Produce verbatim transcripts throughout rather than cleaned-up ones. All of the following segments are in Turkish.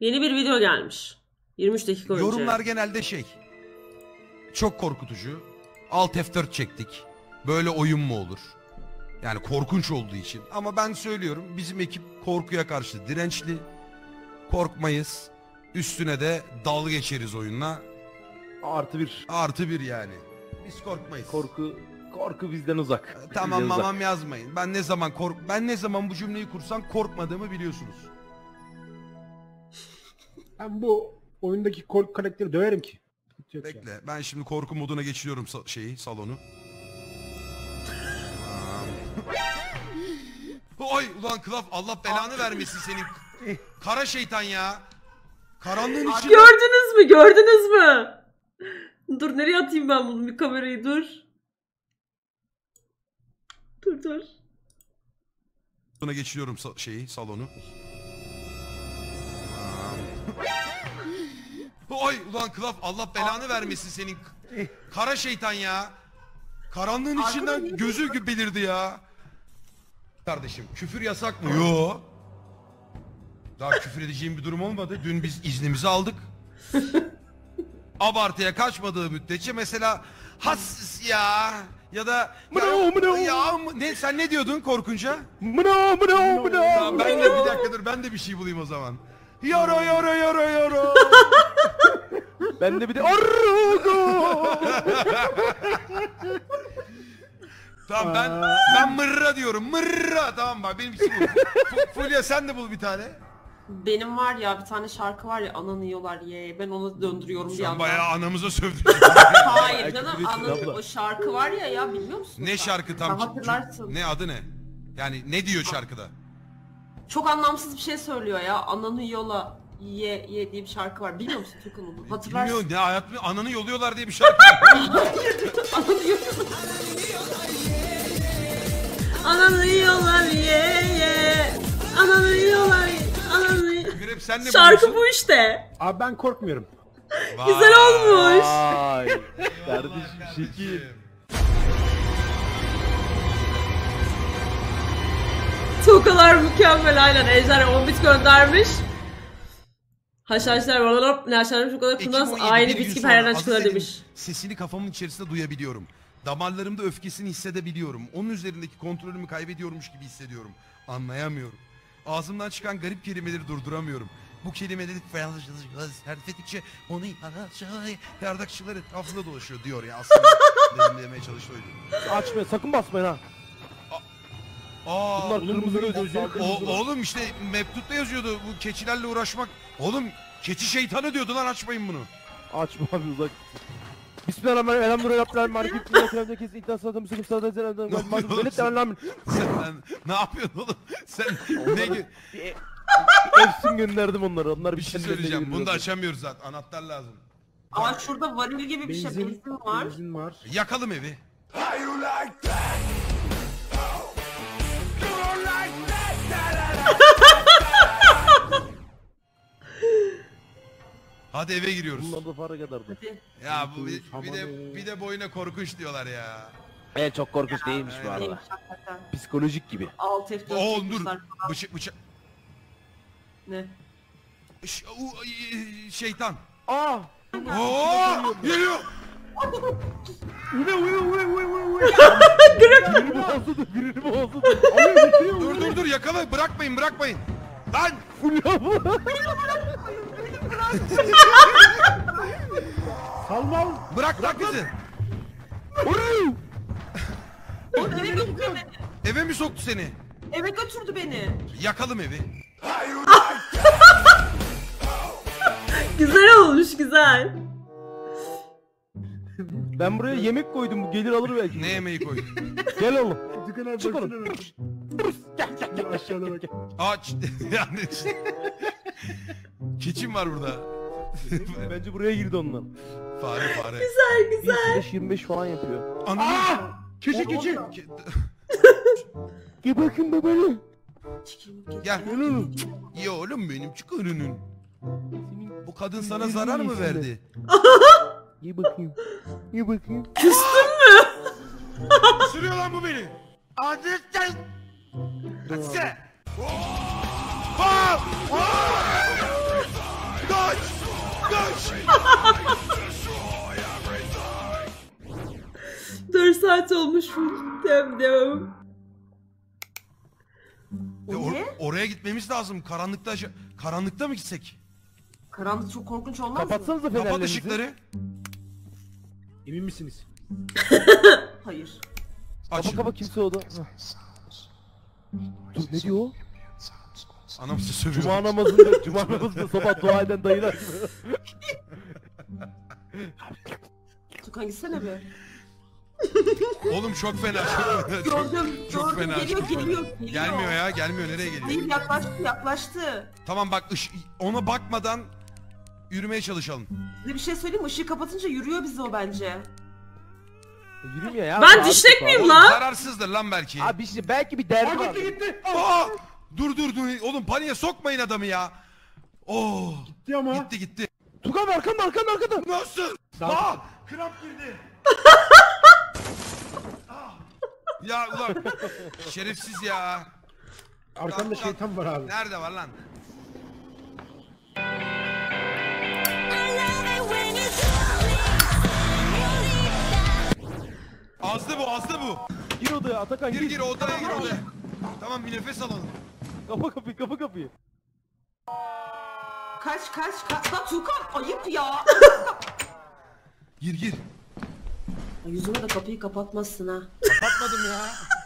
Yeni bir video gelmiş. yirmi üç dakika önce. Yorumlar genelde şey. Çok korkutucu. Alt F dört çektik. Böyle oyun mu olur? Yani korkunç olduğu için. Ama ben söylüyorum, bizim ekip korkuya karşı dirençli. Korkmayız. Üstüne de dalga geçeriz oyunla. Artı bir. Artı bir yani. Biz korkmayız. Korku korku bizden uzak. Tamam Bizden mamam uzak. yazmayın. Ben ne zaman kork ben ne zaman bu cümleyi kursam korkmadığımı biliyorsunuz. Ben bu oyundaki korku karakteri döverim ki. Yok Bekle. yani. Ben şimdi korku moduna geçiriyorum sa- şeyi, salonu. Oy ulan Klaf, Allah belanı vermesin senin. Kara şeytan ya. Karanlığın içinde. Gördünüz mü? Gördünüz mü? Dur nereye atayım ben bunu bir kamerayı dur. Dur dur. Buna geçiriyorum sa- şeyi, salonu. Oy ulan Klaf, Allah belanı vermesin senin. Kara şeytan ya. Karanlığın içinden gözü belirdi ya. Kardeşim küfür yasak mı? Yo. Daha küfür edeceğim bir durum olmadı. Dün biz iznimizi aldık. Abartıya kaçmadığı müddetçe mesela has ya ya da Mınav, mınav. ya ne sen ne diyordun korkunca? Mınav mınav mınav. Tamam, ben de bir dakika dur, ben de bir şey bulayım o zaman. Yara yara yara yara. Ben de bir de arrugo. Tamam ben ben mırra diyorum. Mırra, tamam bak benim için bu. F- Fulya sen de bul bir tane. Benim var ya bir tane şarkı var ya ananı yiyorlar ye. Ben onu döndürüyorum bir Sen yandan. bayağı anamıza sövdün. Hayır canım Küfür anı, ettin abla. o şarkı var ya ya biliyor musun? Ne sen? şarkı tam? Sen hatırlarsın. Ne adı ne? Yani ne diyor şarkıda? Çok anlamsız bir şey söylüyor ya. Ananı yola ye ye diye bir şarkı var. Biliyor musun Türk onu? Hatırlarsın. Bilmiyorum ne hayat mı? Ananı yoluyorlar diye bir şarkı. Ananı yiyorlar. Ananı yiyorlar ye ye. Ananı yiyorlar ye. Ananı y- Grep sen ne Şarkı buluyorsun? bu işte. Abi ben korkmuyorum. Vay. Güzel olmuş. Ay kardeşim şekil. Tokalar mükemmel aynen. Ejder on bit göndermiş. Haşhaşlar var ne haşhaşlar şu kadar Ekim kurnaz on yedi, aynı bir gün bit gibi sonra her yerden Aziz çıkılır Selim demiş. Sesini kafamın içerisinde duyabiliyorum. Damarlarımda öfkesini hissedebiliyorum. Onun üzerindeki kontrolümü kaybediyormuş gibi hissediyorum. Anlayamıyorum. Ağzımdan çıkan garip kelimeleri durduramıyorum. Bu kelimeleri serfettikçe onu yardakçılar etrafında dolaşıyor diyor ya aslında. Benim demeye çalıştı oydu. Açma sakın basmayın ha. Aa, Bunlar kırmızı göz. o, oğlum işte Mektu'da yazıyordu bu keçilerle uğraşmak. Oğlum keçi şeytanı diyordu lan, açmayın bunu. Açma abi uzak. Bismillahirrahmanirrahim. Elhamdülillahirrahmanirrahim. Malik ibn Ekrem'de kesin iddia sadım sıkıp sadım sadım Ne oluyor oğlum Velet sen? elhamdülillah. Sen ne yapıyorsun oğlum? Sen ne gö- Bir Efsin gönderdim onları. Onlar bir şey kendilerine söyleyeceğim. Bunu da geliyorlar. açamıyoruz zaten. Anahtar lazım. Aa şurada varil gibi bir şey Benzin, benzin var. benzin var. Yakalım evi. Hadi eve giriyoruz. Bunlar da para kadardı. Ya bu bir, bir de bir de boyuna korkunç diyorlar ya. Evet çok korkunç değilmiş bu Aynen. arada. Hakikaten. Psikolojik gibi. Alt F dört Oo dur. çekmişler. Bıçak bıçak. Ne? Ş- u- ay- şeytan. Aa! Oo! Geliyor. Uve uve uve uve uve uve. Birini boğazladı, birini boğazladı. Dur dur dur yakala, bırakmayın bırakmayın. Lan! Salmal. Bırak lan bizi. O eve götürdü beni. Eve mi soktu seni? Eve götürdü beni. Yakalım evi. Güzel olmuş güzel. Ben buraya yemek koydum, bu gelir alır belki. Ne yemeği koydun? Gel oğlum. Tıkın abi Çık baksana. oğlum. Gel gel gel aşağıda bak. Aç. Yani. Keçim var burada. Bence buraya girdi onlar. Fare fare. Güzel güzel. yirmi beş yirmi beş falan yapıyor. Ananı. Keçi keçi. Ke- Gel bakayım bebeğim. Gel. Oğlum. Ya oğlum benim çık önünün. Senin Bu kadın sana zarar mı verdi? Ye bakayım. Ye bakayım. Isırıyor lan bu beni. Adresten. Size. Aa! Aa! saat olmuş. Dem dem. E, O or- ne? oraya gitmemiz lazım. Karanlıkta aşa- karanlıkta mı gitsek? Karanlık çok korkunç olmaz mı? Kapatsanıza Kapat fenerlerinizi. ışıkları. Emin misiniz? Hayır. Aç. Kapa kapa kimse oldu. Dur ne diyor o? Anam size sövüyor. Cuma namazında, cuma namazında sabah dua eden dayılar gibi. Tukan gitsene be. Oğlum çok fena. Çok fena. Çok, Gördüm, çok gördüm. fena. Geliyor, çok fena. geliyor, geliyor. Gelmiyor ya, gelmiyor. Nereye geliyor? Hayır, yaklaştı, yaklaştı. Tamam bak, ış- ona bakmadan yürümeye çalışalım. Size bir şey söyleyeyim mi? Işığı kapatınca yürüyor bizi o bence. Yürümüyor ya. Ben Abi, dişlek sağ- miyim Oğlum, lan? zararsızdır lan belki. Abi işte belki bir derdi var. Gitti gitti. Aa! Dur dur dur. Oğlum paniğe sokmayın adamı ya. Oo! Gitti ama. Gitti gitti. Tukan arkanda arkanda arkanda. Nasıl? Sağ- Aa! Kramp girdi. Ah! Ya ulan şerefsiz ya. Arkanda Kalk, şeytan var abi. Nerede var lan? Azdı bu, azdı bu. Gir odaya Atakan Gir gir. gir odaya gir odaya. Tamam bir nefes alalım. Kapa kapıyı kapa kapıyı. Kaç, kaç, kaç. Lan Tukan, ayıp ya. Gir gir. Yüzüme de kapıyı kapatmazsın ha. Kapatmadım ya.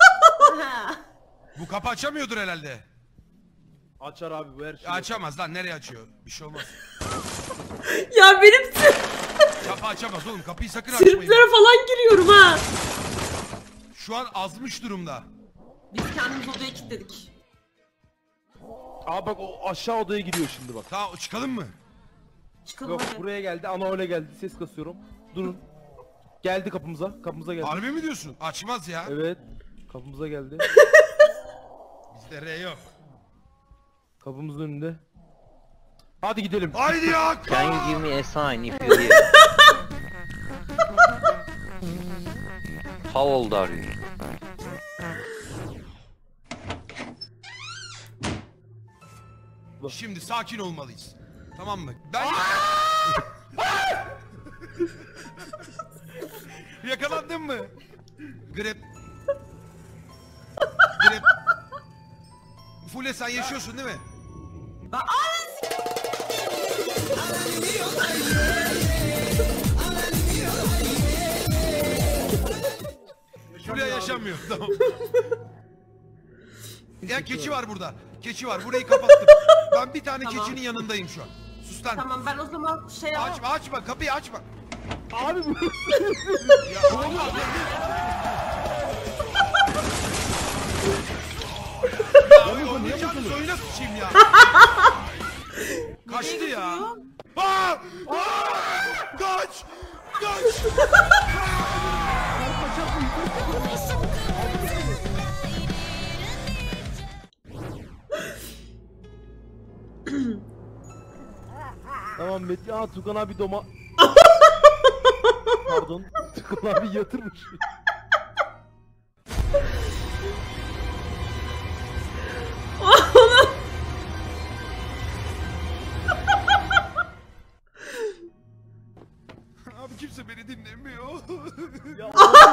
Bu kapı açamıyordur herhalde. Açar abi bu her şeyi. Açamaz lan, nereye açıyor? Bir şey olmaz. Ya benim Kapı açamaz oğlum, kapıyı sakın açmayın. triplere falan giriyorum ha. Şu an azmış durumda. Biz kendimizi odaya kilitledik. Aa bak o aşağı odaya giriyor şimdi bak. Tamam çıkalım mı? Çıkalım Yok hadi. buraya geldi ana öyle geldi ses kasıyorum. Durun. Geldi kapımıza kapımıza geldi. Harbi mi diyorsun? Açmaz ya. Evet. Kapımıza geldi. Bizde R yok. Kapımızın önünde. Hadi gidelim. Haydi ya. Can you give me a sign if you hear? How old are you? Şimdi sakin olmalıyız. Tamam mı? Ben... Yakalandın mı? Grip. Grip. Fule sen yaşıyorsun değil mi? Ben... Fule yaşamıyor. Tamam. Ya keçi var burada. Keçi var. Burayı kapattım. Ben bir tane Tamam. keçinin yanındayım şu an. Sus lan. Tamam ben o zaman şey al. Açma açma kapıyı açma. Abi bu. Ya oğlum. Ya oynayacağınız oyuna sıçayım ya. Kaçtı Nereye ya. götürüyor? Aa! Aa! Kaç! Kaç! Tamam Metin. Aa Tukan abi doma. Pardon. Tukan abi yatırmış. Abi kimse beni dinlemiyor. Ya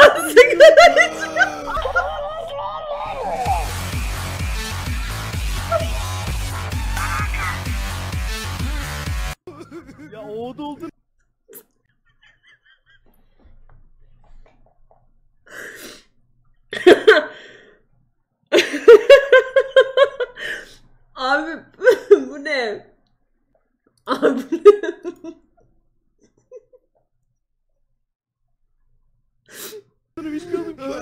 ya o da oldu. Abi bu ne? Abi bu ne? Bunu bilmiyordum ki.